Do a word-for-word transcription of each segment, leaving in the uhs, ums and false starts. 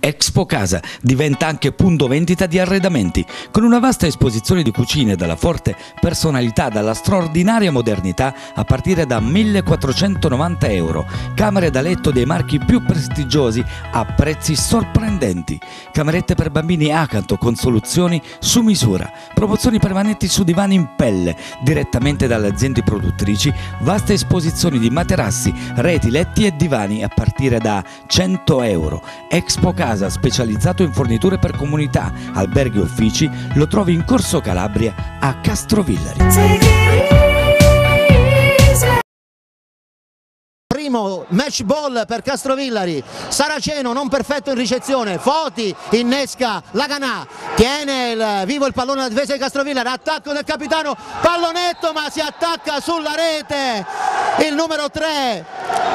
Expo Casa diventa anche punto vendita di arredamenti, con una vasta esposizione di cucine dalla forte personalità, dalla straordinaria modernità a partire da millequattrocentonovanta euro, camere da letto dei marchi più prestigiosi a prezzi sorprendenti, camerette per bambini Acanto con soluzioni su misura, promozioni permanenti su divani in pelle direttamente dalle aziende produttrici, vaste esposizioni di materassi, reti, letti e divani a partire da cento euro. Expo Casa, specializzato in forniture per comunità, alberghi e uffici, lo trovi in Corso Calabria a Castrovillari. Primo match ball per Castrovillari, Saraceno non perfetto in ricezione, Foti innesca la Canà, tiene il, vivo il pallone alla difesa di Castrovillari, attacco del capitano, pallonetto ma si attacca sulla rete il numero tre,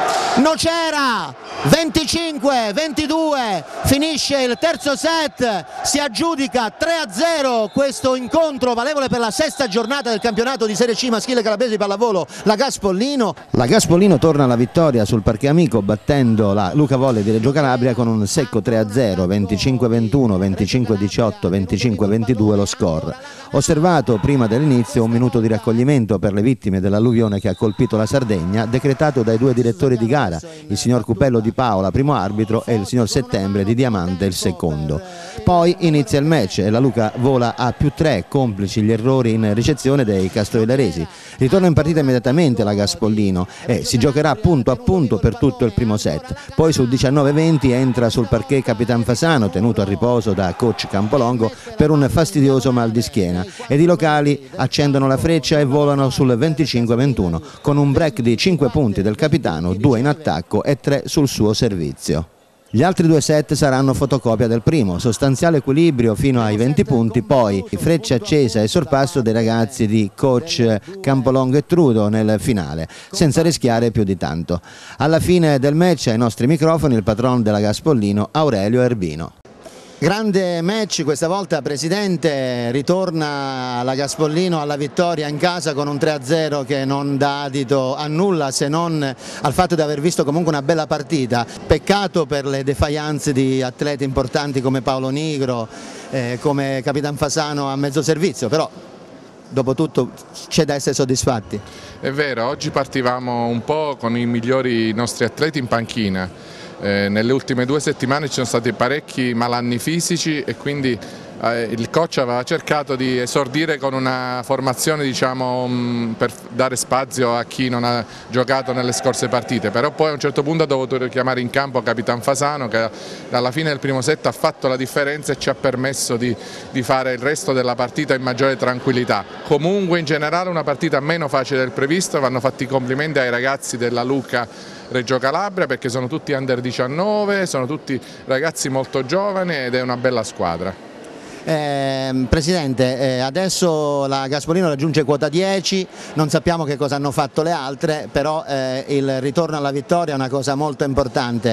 Nocera, venticinque ventidue, finisce il terzo set, si aggiudica tre a zero questo incontro valevole per la sesta giornata del campionato di Serie C maschile calabrese di pallavolo, la Gaspollino. La Gaspollino torna alla vittoria sul Parque Amico battendo la Luca Volley di Reggio Calabria con un secco tre a zero, venticinque ventuno, venticinque diciotto, venticinque ventidue lo score. Osservato prima dell'inizio un minuto di raccoglimento per le vittime dell'alluvione che ha colpito la Sardegna, decretato dai due direttori di gara, il signor Cupello di Paola, primo arbitro, e il signor Settembre di Diamante, il secondo. Poi inizia il match e la Luca vola a più tre, complici gli errori in ricezione dei castrovillaresi. Ritorna in partita immediatamente la Gaspollino e si giocherà punto a punto per tutto il primo set. Poi sul diciannove venti entra sul parquet Capitan Fasano, tenuto a riposo da coach Campolongo per un fastidioso mal di schiena, ed i locali accendono la freccia e volano sul venticinque ventuno con un break di cinque punti del capitano, due in attacco e tre sul suo servizio. Gli altri due set saranno fotocopia del primo, sostanziale equilibrio fino ai venti punti, poi freccia accesa e sorpasso dei ragazzi di coach Campolongo e Trudo nel finale, senza rischiare più di tanto. Alla fine del match ai nostri microfoni il patron della Gaspollino, Aurelio Erbino. Grande match questa volta, Presidente, ritorna la Gaspollino alla vittoria in casa con un tre a zero che non dà adito a nulla se non al fatto di aver visto comunque una bella partita. Peccato per le defiance di atleti importanti come Paolo Nigro, eh, come Capitan Fasano a mezzo servizio, però dopo tutto c'è da essere soddisfatti. È vero, oggi partivamo un po' con i migliori nostri atleti in panchina. Eh, nelle ultime due settimane ci sono stati parecchi malanni fisici e quindi eh, il coach aveva cercato di esordire con una formazione, diciamo, mh, per dare spazio a chi non ha giocato nelle scorse partite, però poi a un certo punto ha dovuto richiamare in campo Capitan Fasano che alla fine del primo set ha fatto la differenza e ci ha permesso di, di fare il resto della partita in maggiore tranquillità. Comunque in generale una partita meno facile del previsto, vanno fatti i complimenti ai ragazzi della Luca Reggio Calabria perché sono tutti under diciannove, sono tutti ragazzi molto giovani ed è una bella squadra. Eh, Presidente, eh, adesso la Gaspolino raggiunge quota dieci, non sappiamo che cosa hanno fatto le altre, però eh, il ritorno alla vittoria è una cosa molto importante.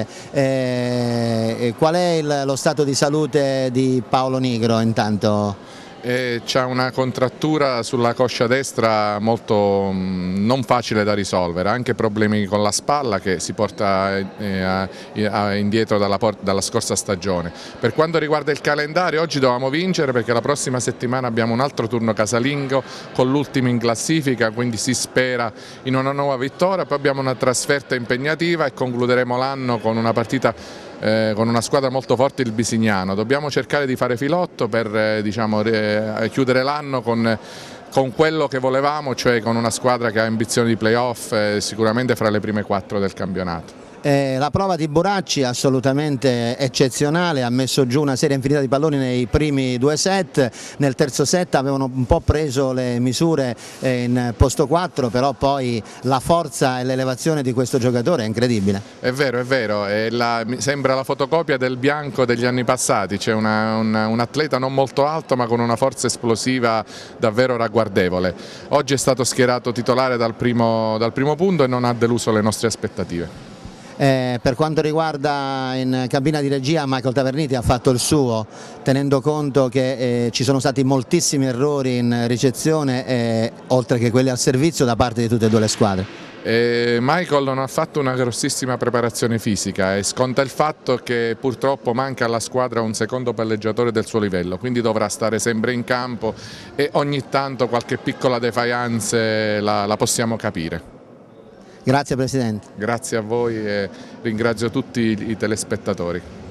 Eh, qual è il, lo stato di salute di Paolo Nigro intanto? C'è una contrattura sulla coscia destra molto mh, non facile da risolvere, anche problemi con la spalla che si porta eh, a, a, indietro dalla, dalla scorsa stagione. Per quanto riguarda il calendario, oggi dovevamo vincere perché la prossima settimana abbiamo un altro turno casalingo con l'ultimo in classifica, quindi si spera in una nuova vittoria, poi abbiamo una trasferta impegnativa e concluderemo l'anno con una partita Eh, con una squadra molto forte, il Bisignano. Dobbiamo cercare di fare filotto per eh, diciamo, eh, chiudere l'anno con, con quello che volevamo, cioè con una squadra che ha ambizioni di playoff eh, sicuramente fra le prime quattro del campionato. Eh, la prova di Buracci assolutamente eccezionale, ha messo giù una serie infinita di palloni nei primi due set, nel terzo set avevano un po' preso le misure eh, in posto quattro, però poi la forza e l'elevazione di questo giocatore è incredibile. È vero, è vero, è la, sembra la fotocopia del bianco degli anni passati, c'è una, una, un atleta non molto alto ma con una forza esplosiva davvero ragguardevole. Oggi è stato schierato titolare dal primo, dal primo punto e non ha deluso le nostre aspettative. Eh, per quanto riguarda in cabina di regia, Michael Taverniti ha fatto il suo, tenendo conto che eh, ci sono stati moltissimi errori in ricezione eh, oltre che quelli al servizio da parte di tutte e due le squadre. E Michael non ha fatto una grossissima preparazione fisica e sconta il fatto che purtroppo manca alla squadra un secondo palleggiatore del suo livello, quindi dovrà stare sempre in campo e ogni tanto qualche piccola defiance la, la possiamo capire. Grazie Presidente. Grazie a voi e ringrazio tutti i telespettatori.